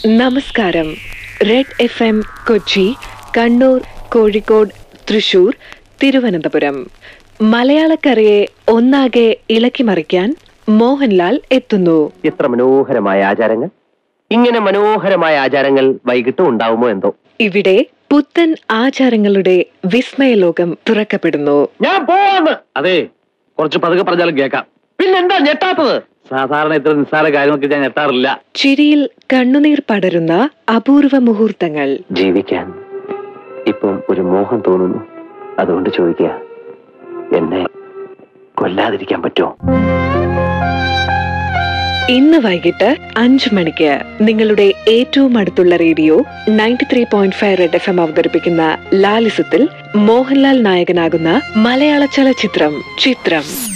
നമസ്കാരം. Red FM Kochi, Kannur, Kozhikode, Thrissur, Thiruvananthapuram മലയാളക്കരയെ ഒന്നാകെ ഇളക്കിമറിക്കാൻ മോഹൻലാൽ എത്തുന്നു. എത്ര മനോഹരമായ ആചാരങ്ങൾ! ഇങ്ങനെ മനോഹരമായ ആചാരങ്ങൾ വൈകിട്ട് ഉണ്ടാവുമോ എന്തോ. ഇവിടെ പുത്തൻ ആചാരങ്ങളുടെ വിസ്മയലോകം തുറക്കപ്പെടുന്നു. ഞാൻ പോവാന്ന്. അതെ, കുറച്ച് പതുക്കെ പറഞ്ഞാലും കേൾക്കാം. പിന്നെന്താ ഞെട്ടാത്തത്? സാധാരണ ഇത്ര നിസ്സാര കാര്യങ്ങൾക്ക് ഞാൻ ഞെട്ടാറില്ല. ചിരിയിൽ കണ്ണുനീർ പടരുന്ന അപൂർവ മുഹൂർത്തങ്ങൾ. ജീവിക്കാൻ ഇപ്പം ഒരു മോഹം തോന്നുന്നു. അതുകൊണ്ട് ചോദിക്കുക, എന്നെ കൊല്ലാതിരിക്കാൻ പറ്റുമോ? ഇന്ന് വൈകിട്ട് 5 മണിക്ക് നിങ്ങളുടെ ഏറ്റവും അടുത്തുള്ള റേഡിയോ 93.5 റെഡ് FM അവതരിപ്പിക്കുന്ന ലാലിസത്തിൽ മോഹൻലാൽ നായകനാകുന്ന മലയാള ചലച്ചിത്രം ചിത്രം.